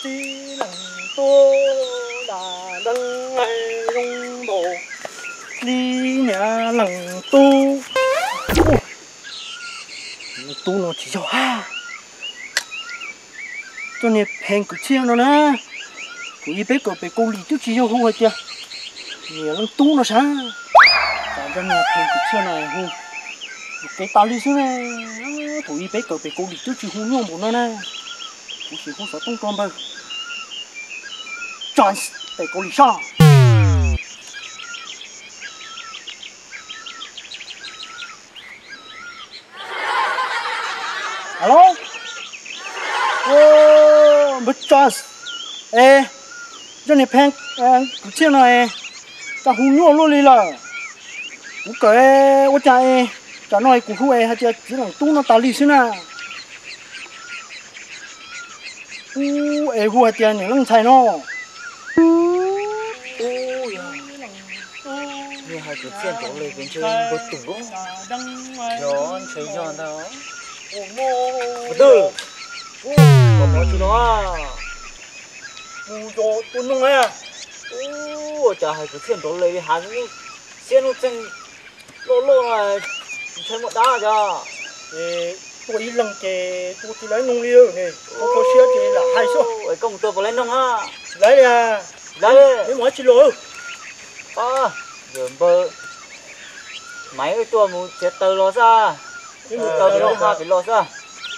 chỉ lần tô đã đăng hay rung đồ đi nhà lần tu tu nó chỉ cho ha cho nên hẹn cứ chiên nó nè cứ đi bé cậu bé cô lì trước chỉ cho không hay chưa nhiều lần tu nó sao cho nên hẹn cứ chiên này không cái tao đi xuống này cứ đi bé cậu bé cô lì trước chỉ không nhung bọn nó nè cũng chỉ không sợ tung con bao chance bé cô lì sao alo ô mất chance ê cho nên hẹn cứ chiên này ta không nhung luôn đi là cũng kể ô chạy chả nói cũng không hay chứ chỉ là tu nó tao đi xí na ê hùa tiền những lăng xài nó như hai cái tiền chỗ này bên chơi một tủ đó anh thấy cho đó từ còn nói gì đó cho tôi nung ấy chả hai cái tiền chỗ này hắn tiền nó chân lô là chơi một đá cho tôi đi lần kề tôi chỉ lấy nung liêu này có xe thì là hai số ở công tôi có lên nông ha lấy à lấy lấy mỗi chỉ lô giờ bơ máy cái tua muốn chết tờ lo ra tờ lo ha phải lo ra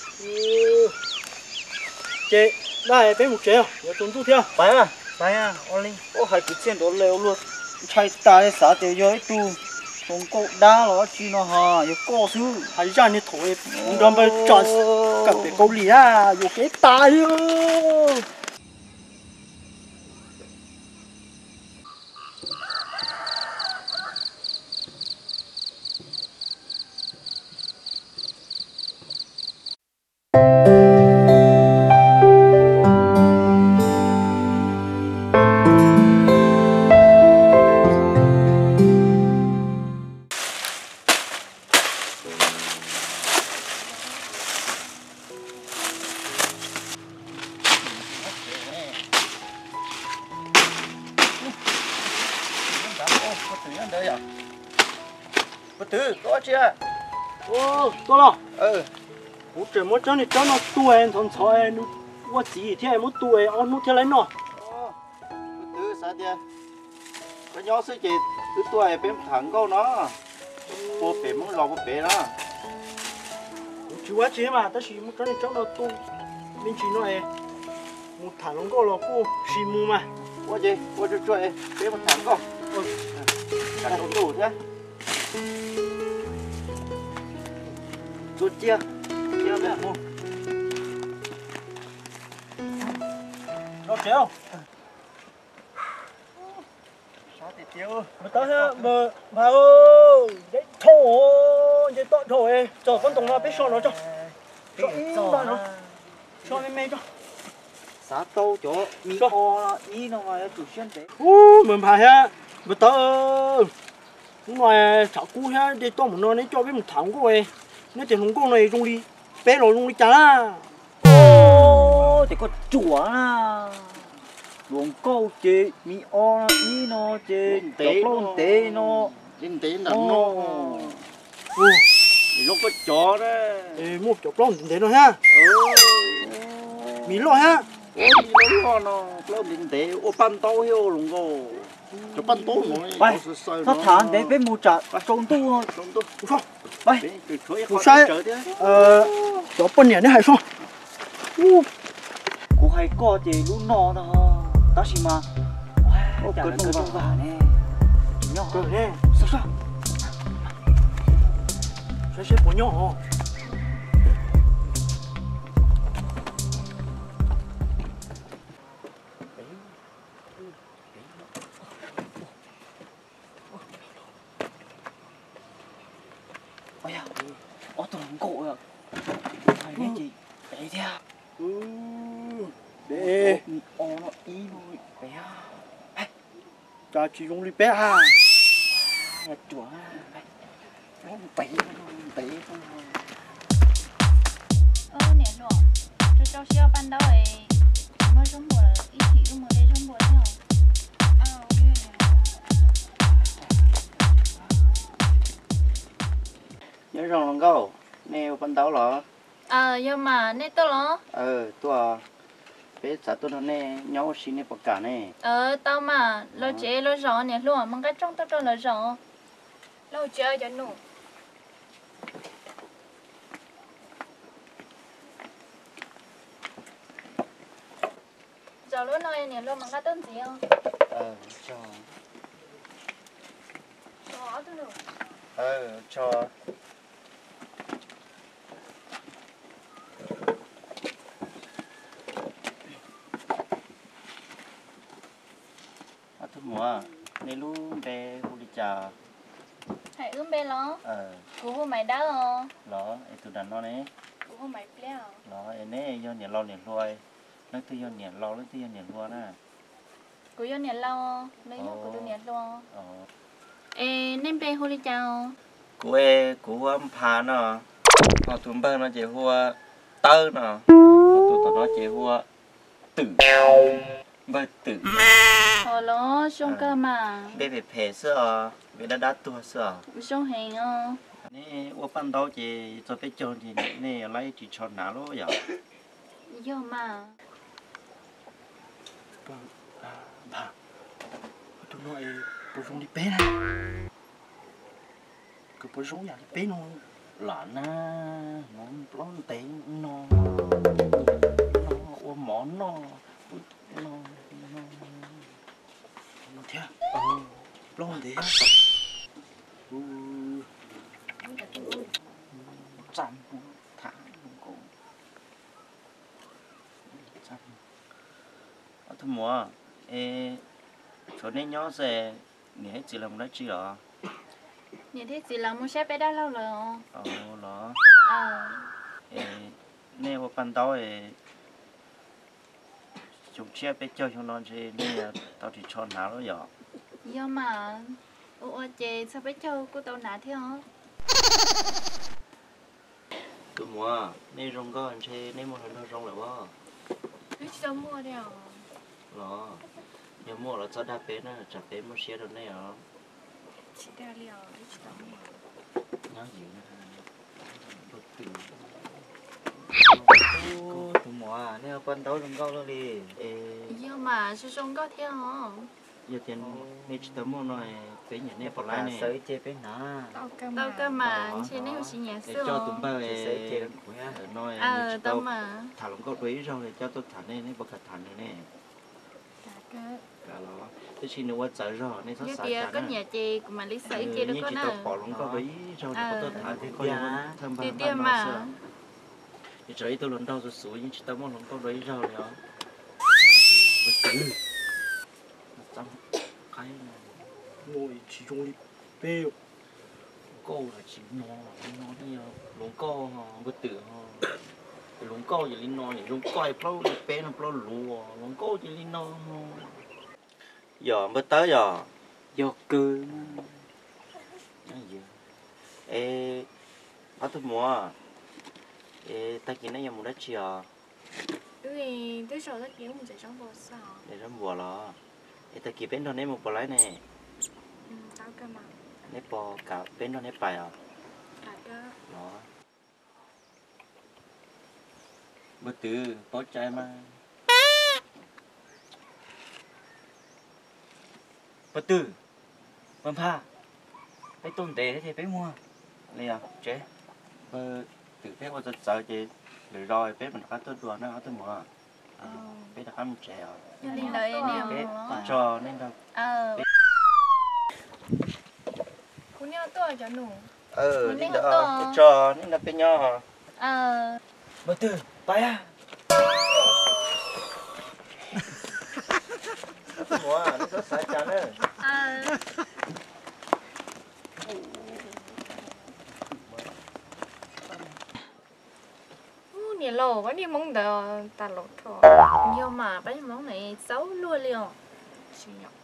chế đây bé một chế à giờ tuần tu theo phải à only ô hai cái tiền đó leo luôn chạy ta xã tiêu giới tu không có đá nó chỉ nó ha có co sư hay ra như thổi đâm vào chọn cặp bé câu lì à vô cái tai bất tử có chưa ô có lo bố trẻ muốn cho nó tuổi thằng trẻ nó quá gì thế muốn tuổi ăn nó thế lấy nó bất tử sao thế cái nhỏ sư chị từ tuổi bém thẳng câu nó bố bém muốn lo bố bém đó chú quá chế mà ta chỉ muốn cho nó tu mình chỉ nói một thằng nó có là cô chỉ mua mà quá gì quá cho chơi bém một thẳng câu thẳng câu đủ thế chút chia mẹ mua nó kéo sao thì tiêu mà tao ha mà ơi đấy thổ đấy to thổ ấy cho con tổng là biết cho nó cho im vào nó cho mày cho xã tô chỗ mi o ý nó mà chủ xuyên đấy mình phải ha mà tao ngoài chảo cú ha để to một nó đấy cho biết một tháng của ấy nếu tiền không có này dùng đi bé rồi dùng đi chả la thì có chùa à luồng câu chế mi o ý nó chế tế nó kinh tế nặng nó thì lúc có chó đấy mua chọc lon thế rồi ha mì lo ha nó nó kinh tế ô pan tao hiu luôn cô cho pan tao bay nó thẳng để với mua chợ trông tu thôi sao bay không sai cho bên này nó hay sao cô hay có gì lúc no đó đó gì mà cái nó cơ vả nè nhỏ cơ nè sao sẽ bỏ nhỏ ôi à tôi làm cộ rồi phải nghe chị đấy theo để nó ý nuôi bé cha chỉ dùng đi bé ha chùa bé bể nè rồi cho siêu ban đầu ấy mới xuống mùa câu nè ban đầu là nhưng mà nè tôi lo tôi bé xã tôi nó nè nhau xin nè bạc cả nè tao mà lo chế lo rõ nè luôn mang cái trong tao cho lo rõ lo chơi cho nụ giờ lúc này nè lo mang cái tên gì không cho tôi được cho thôi mùa này luôn bé hú đi chào hãy ướm bê lo cú hú mày đá không lỏ ấy tụi đàn nó này cú hú mày pleo lỏ ấy nè do nhà lo nhà nuôi nó từ do nhà lo nó từ do nhà nuôi nè cú do nhà lo lấy nó cú do nhà lo nên bê hú đi chào cú âm phá nó họ tụi bơ nó chỉ hua tơ nó họ tụi nó chỉ hua tử bơ tử lo xong cơ mà bé về phê sữa bé đã đắt tua sữa xong hình không nè ô pan đó chỉ cho bé chọn thì nè lấy chỉ chọn nào luôn vậy do mà bà tụi nó bố rong đi bé này cứ bố rong nhà đi bé nó lợn á nó lón tiền nó ôm món nó thế lon thế trăm tháng cũng trăm thôi mùa chỗ này nhỏ xe nhớ chỉ làm đó chứ à nhìn thấy gì là muốn xếp bé đã lâu rồi đó ờ nè vào ban đầu chúng chia bé chơi trong đó chứ nè tao chỉ chọn nào đó vậy do mà ô chị sao bé châu của tao nã thế hả cứ mua nè rong có anh chơi nè mua nó rong lại quá biết sao mua đấy à đó nếu mua là cho đa bé nữa chả bé mua xe được nè à chị đã liều biết sao mua nhớ gì tụi mua nè ban đầu rong có đi do mà sao xong có thế hả giờ tiền nè chỉ tao mua nói bé nhà nè bỏ lại nè sấy chế bé nà tao cơ mà chị này chị nhà để xưa cho tụi ba sấy chế của nói tao tao mà thả lỏng câu đuối rồi để cho tôi thả lên này bậc thả này nè cả cả đó tôi xin được qua chở rồi nên nó cái xả kia chả có nè nhà chị của mà lý sấy chị đâu có chỉ nè tao bỏ lỏng câu đuối rồi để tôi thả thì coi như thơm thì vang tiêm mà thì trời tôi lần đầu rồi xuống nhưng chỉ tao muốn lỏng câu đuối rồi đó bất tử trong cái ngồi chỉ rong đi bé câu là chỉ nó đi lỏng câu bất tử lỏng câu chỉ linh nó chỉ lỏng coi plau bé nó plau lùa lỏng câu chỉ linh nó giờ mới tới giờ do cơ ở tôi mua ta chỉ nói một đất chiều vì tới giờ rất nhiều mình sẽ trong bộ sao để nó bùa lo ta chỉ bên đó này một bò lái này tao cơ mà này bò cả bên đó này bài à đó đó bữa từ có trái mà bữa từ bấm pha bé tôn tế thì bé mua này à chế bữa từ phép qua giật sợ chị rồi phép mình khá tốt đùa nó tôi mua phép đã ăn trẻ đi lấy nè phép cho nên là cũng nhau tôi cho nụ đi đó cho nên là bên nhau bữa từ bay à tôi mua nó có sai chán nữa nè lồ quá đi mong đờ ta lột thôi nhưng mà bánh món này xấu luôn liền xin nhọc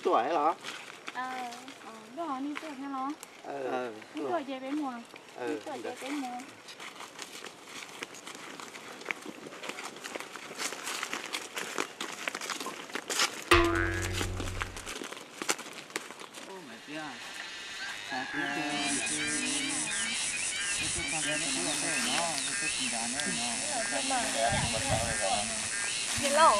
tuổi hả? Đó đi chơi nghe nó. Đi chơi về bé mùa. Đi chơi về bé mùa. Hello.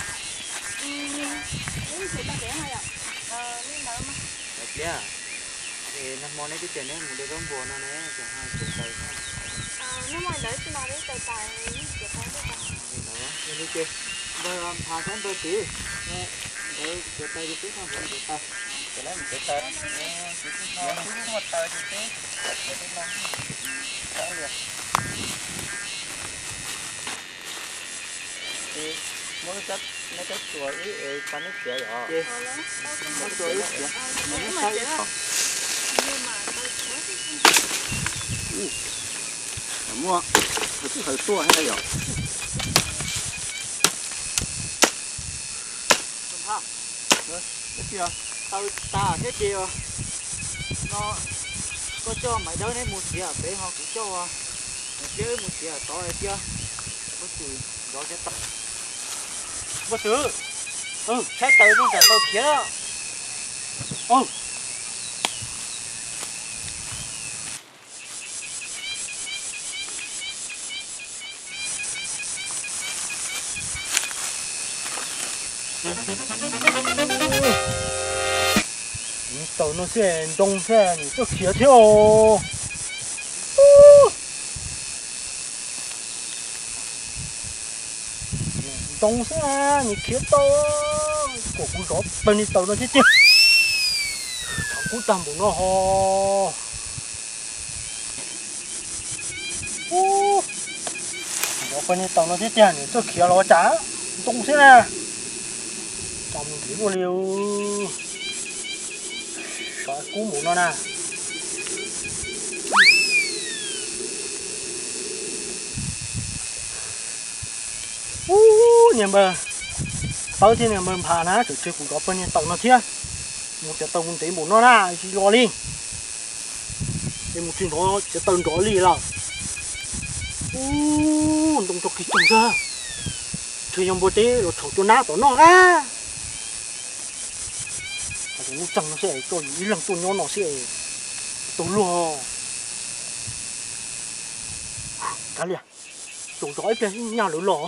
Uống sữa ba bé hay ạ? Lên đó mà. Được chưa? Thì năm món này cái chuyện này một đứa con buồn nó này chẳng hạn chuyện tới ha. Nó ngoài đấy thì nó đấy tài tài chuyện đó đấy. Đó, lên đi chơi. Rồi thả xuống tôi tí. Đấy, chuyện tay đi tí không phải chuyện tay. Cái này mình chuyện tay. Nó cũng một tay chút tí. Để cái nó sáng được. Thì mỗi cái nó cái chuối ấy pan nước sữa rồi. Mỗi chuối nước sữa. Nó sai không? Mua cái hơi tua hay là gì? Cái kia, ta cái kia, nó có cho mấy đứa này một xíu bé họ cũng cho, một xíu to hay chưa? Có chữ đó cái tập. Bố sư, cái tàu nó cả tàu kia đó. tàu nó sẽ đông xe你就贴跳đông xe你贴到cổ cũng rõ bên đi tàu nó chết chết cũng tầm của nó ho nó bên đi tàu nó chết chết你这贴了trả đông xe nè tầm chỉ vô liều sợ cú mụ nó nè niệm bờ tới thì niệm bờ phà ná chủ chơi cũng có bên tàu nó thiệt một cái tàu một tí mụ nó nè chỉ lo đi thì một chuyện đó chỉ tàu đó đi là đồng cho cái chung ra chơi trong bữa tí rồi thầu cho ná tao nó á cũng chẳng nó sẽ cho ý lần tôi nó sẽ tôi lo cái gì à tôi giỏi cái nhà lửa lò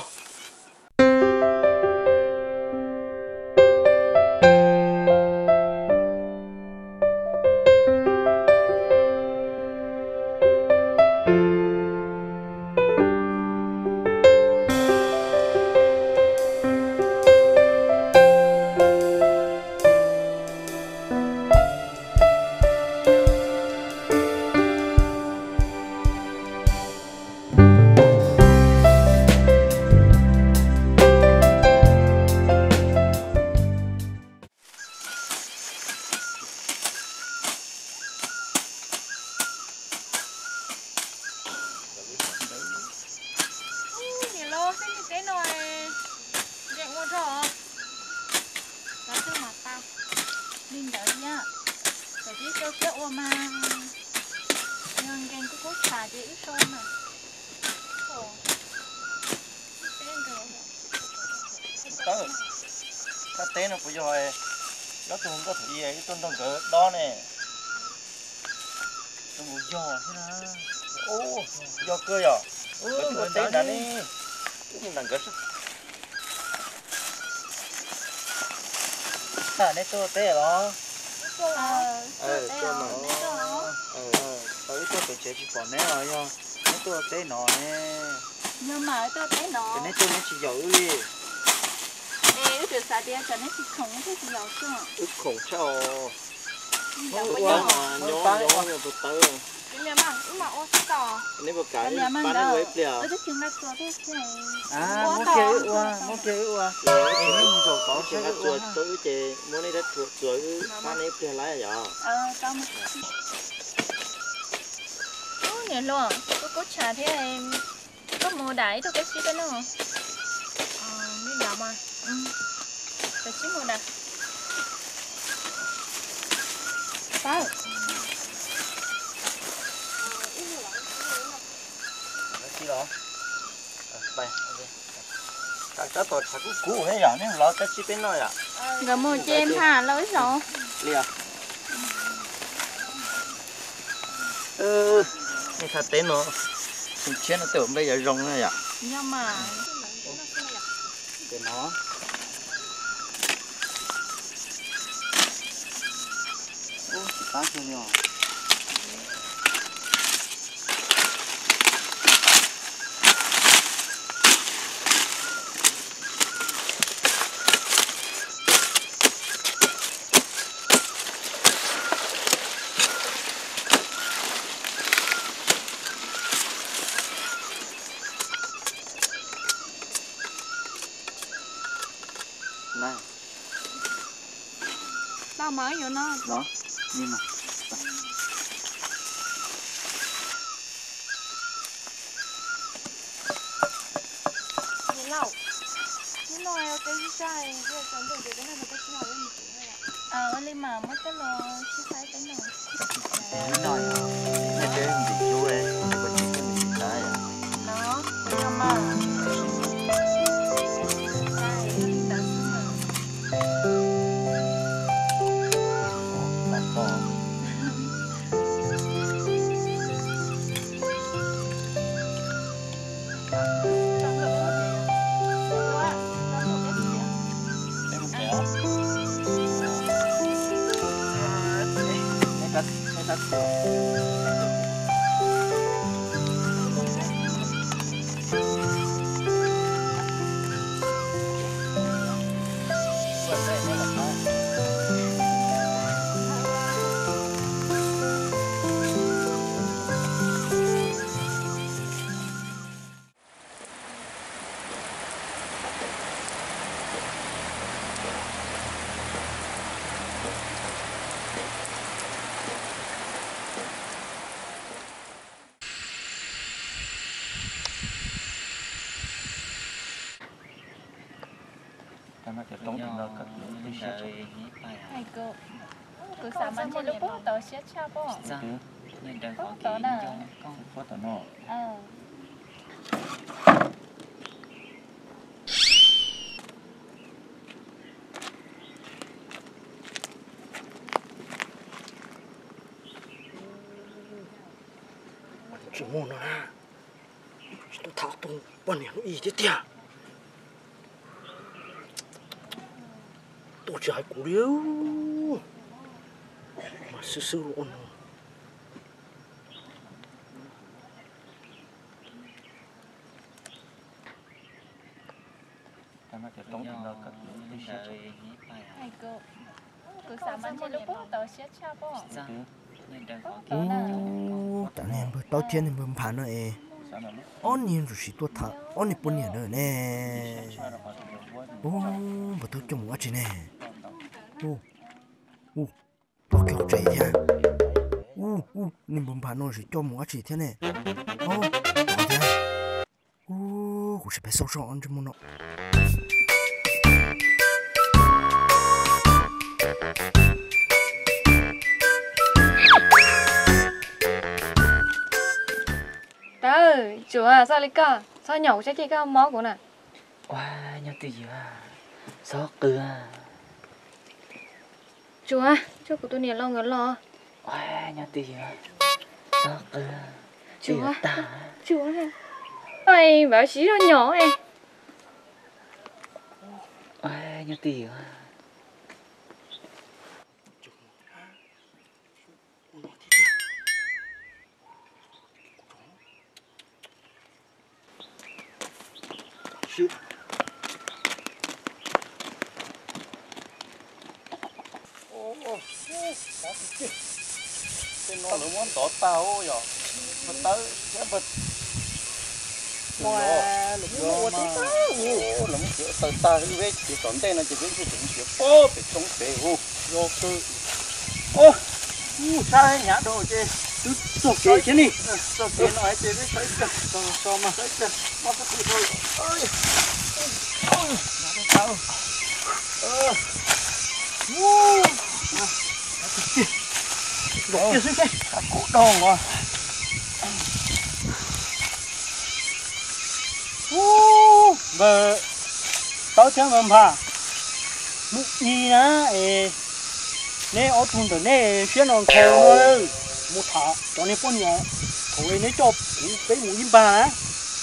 cái tên nó bây giờ nó cũng có thể ấy tôi đang cỡ đó nè tôi muốn giò thế nào giò cơ à cái tên đó đi cái đang cỡ sao này tôi té đó tôi tôi chế chỉ còn nè rồi nha tôi té nọ nè nhưng mà tôi té nọ cái này tôi nó chỉ giỏi đi ê tôi xả đi cho nên chỉ không cái gì giỏi chứ khổng sao nhớ từ từ cái mà ô tỏ này một cái bán cái web liền tôi chừng là chuột thế à muốn kêu em muốn rồi có chừng là chuột tôi chơi muốn này đất chuột bán web liền lại à tao mà nè luôn có trà thế này có mua đáy tôi có xí cái nữa như nào mà cái xí mua đáy Sao? Chi đó? Bay. Các tôi chắc cũng cũ hết rồi, nên lo cái chi bên nói à? Rồi mua cho em ha, lỗi rồi. Lìa. Này thật tên nó. Chúng chết nó tưởng bây giờ rong này à? Nhưng mà Để nó. Ô, chỉ bán cho nhau. Này, tao mới vô nó. đó, nhưng mà Nhìn lâu. Nhìn lâu cái gì sai, cái sản phẩm gì cái này mà cái gì hỏi lên gì vậy? Lên mà mất cái lò chứ sai cái nào. nó nói này cái gì chú ấy, cái gì cái gì sai à? Nó, nhưng mà sai, đã xin mà. Bạn có em không kéo. Cái đất. Nó sẽ tốn nó cất cái xe Hai cô. Cứ sắm ăn trên lúc bố tớ sẽ cha bố. Nên đang Bố có tớ cái nè. con có tao nó. Chỉ mua nó ra. Nó tháo tung bọn này nó y thế tiệt. Tôi chỉ hay cú điếu. Mà sư luôn. Nó sẽ tốn nó cất cái xe Hai cô. Cứ sắm ăn trên lúc bố tớ sẽ cha bố. Nên đang có Bố cái tớ nè. Tại nên bữa tao thiên nên bữa phản rồi. Ôn nhiên rồi tôi thà, ôn nhiên bốn nữa nè. Ô, bữa tôi trông quá chị nè. Tôi kiểu chạy nha. Nên bữa phản rồi trông quá chị thế nè. Có thế. Cũng sẽ phải sâu sâu ăn cho nó. Trời, chú à, sao lại cả? Sao nhậu cho chị cái món của nè? Wow, nhau từ giờ Sót cưa Chú à, chú của tôi nè lo ngỡ lo. Wow, nhau từ giờ Sót cưa Chú à, ta chú à. Ây, bảo xí nó nhỏ em. Wow, nhau từ giờ Shit. Tên nó là muốn tỏ tao rồi. Mà tới sẽ bật. Wow, lúc mua tí tao. Lắm kiểu tao ta cái vết chỉ còn đây là chỉ cái chuyện kiểu bố bị chống bể hô. Rồi cơ. Ô, sao nhả đồ chứ? Tôi kể chứ đi. Sao kể nó ấy chứ cái thấy cơ. Sao mà thấy cơ. Nó có gì thôi. Ôi. Nhả đây tao. đổ kia xuống cái Cổ đòn rồi. Bờ tao chẳng làm hà mũ y na nè ở thùng đó nè xuyên on khâu thôi một thả cho nên con nhà khâu này cho cái mũ im bà á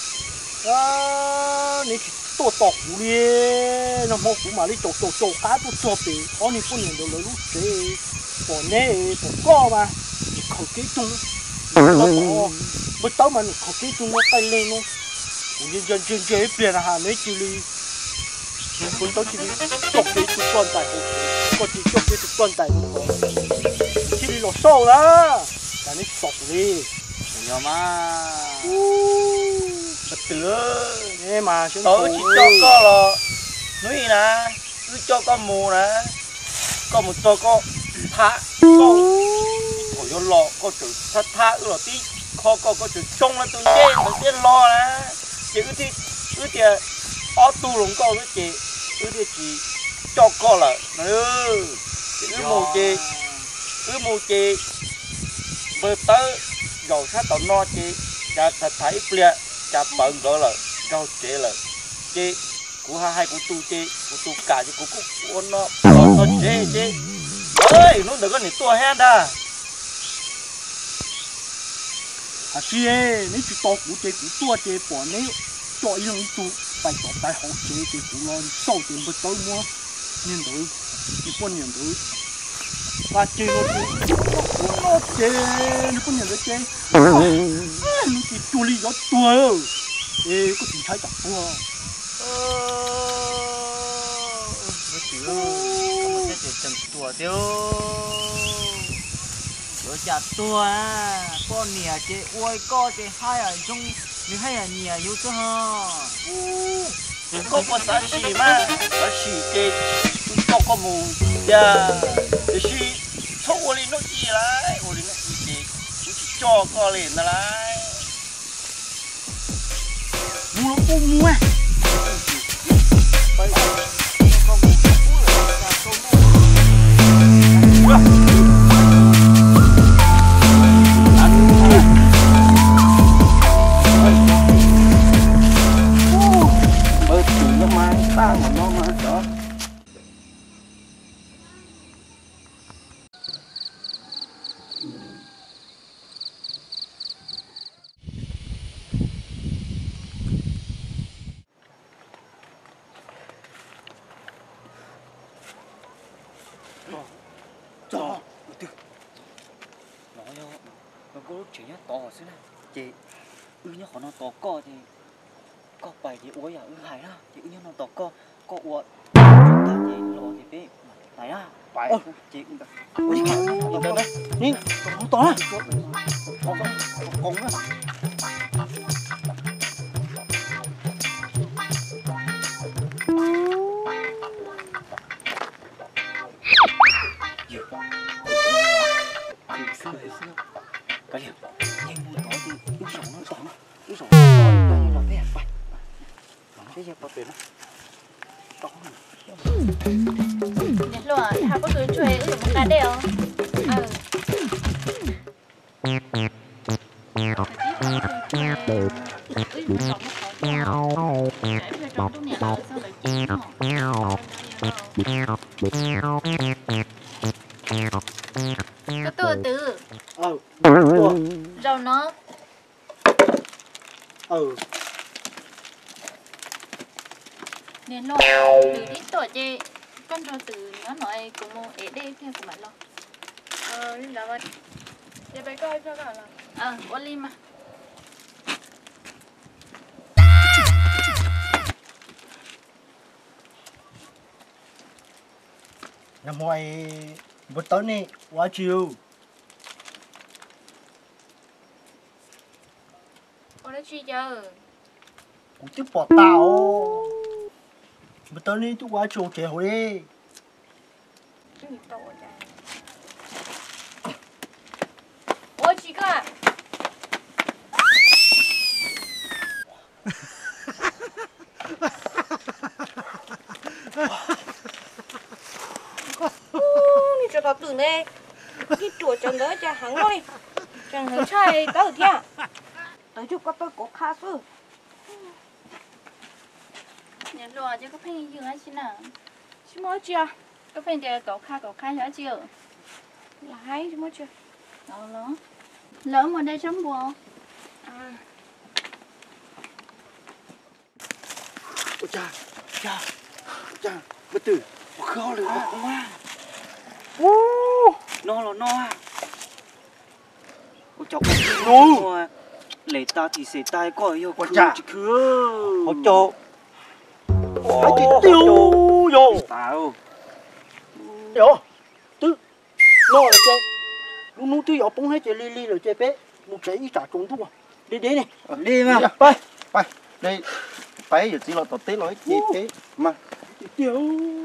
đó nè tổ tọc đi nó một cũng mà đi tổ cá tổ cho bị có nên con nhà đồ lấy lúc thế còn nè còn co mà khâu cái chung nó bỏ bữa tối mà khâu cái chung nó tay lên nó dân chơi biển hà mấy chỉ li con tao chỉ chọc cái tụt toàn tài con chỉ chọc cái tụt toàn tài chỉ li lột sâu đó là nó sọc đi Nhiều mà. Bật tửa. nghe mà Tớ chỉ cho con là nuôi nè, cứ cho con mù nè, con một cho con thả con thổi vô lò con chữ thả là tí kho con có chữ trông là tôi trên lo nè, chỉ cứ thì ở tu lồng con cái chị chỉ cho con là cứ mù chị bơ tớ rồi sát tao no chị cha thấy ple cha bận gọi là rau chế là chị của hai của tu cả chứ của nó chế ơi nó đừng có nít tua hen ta à chị ơi nếu chị to của tua chế bỏ nếu cho ý lòng tu phải cho phải học chế thì cũng lo sau tiền bớt tới mua nhân đổi đi con nhân đổi và chế nó chế nó con nhân đổi chế nó chỉ tu lý gió tua ê có gì thấy chặt tua mới chữ không có thể chậm tua tiêu Rồi chặt tua con nè chị ôi co chị hai ở trong như hai ở nhà yêu chứ ha. có xã xì mà xã xì cái cho con mù ya để xì thâu ô nó gì lại ô nó gì chỉ cho con liền là lại mua nó cũng mua Nó có lúc chỉ nhá to xí này chị nhá khó nó to co thì co bài thì uống à hại đó chị nhá nó to co uống chúng ta chị lo thì bé này á bài chị ui cái đây nhìn nó to á con á cái gì nhưng mà nó thì yếu sầu nó to yếu sầu nó bé phải cái gì có tiền đó nhặt luôn thà có cứ chơi ở một cái đều từ rồi nó nên lo từ ít tuổi chị con rồi từ nó nói cũng mua để đây theo của bạn lo là vậy để bé coi cho cả là con lim mà năm ngoài bữa tối này quá chiều con đã truy chờ cũng tiếp bỏ tao bữa tối này tôi quá chiều trẻ hồi đi ôi chị cơ à cho nó từ đây cái chuột chẳng đỡ cho hắn ơi chẳng hắn trai tớ thế tớ chụp có tôi có khá sư Nè lo chứ có phải như ai chứ nào. chứ mới chưa Có phải để cậu khai hả chưa? là hay chứ mới chưa Lỡ. Lỡ mà đây sống bùa. à ôi cha bất tử khó được Không à. Nó là nó à. Ôi cháu nó lấy ta thì sẽ tay coi yêu Ôi chà. chứ khứa. Hỗ trợ. hãy chỉ tiêu vô Tao. yo tư nó là chơi nó tư yo bông hết chơi li rồi chơi bé một chơi ít trả trốn thua đi này Đi mà. ไปđây phải giờ chỉ là tập tế lối chi thế mà tiêu